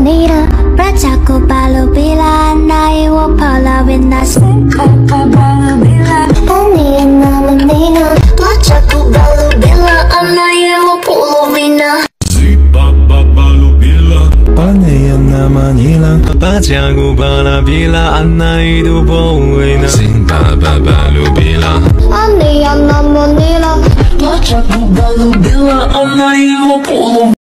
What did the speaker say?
manira Rajaku balu bila Nai wo pala wina Singkapa balu bila Ani nama nina Rajaku balu bila Nai wo pala wina Singkapa balu bila Ani nama nina Rajaku balu bila Nai wo pala wina Singkapa balu bila Ani nama nina Rajaku balu bila Nai wo pala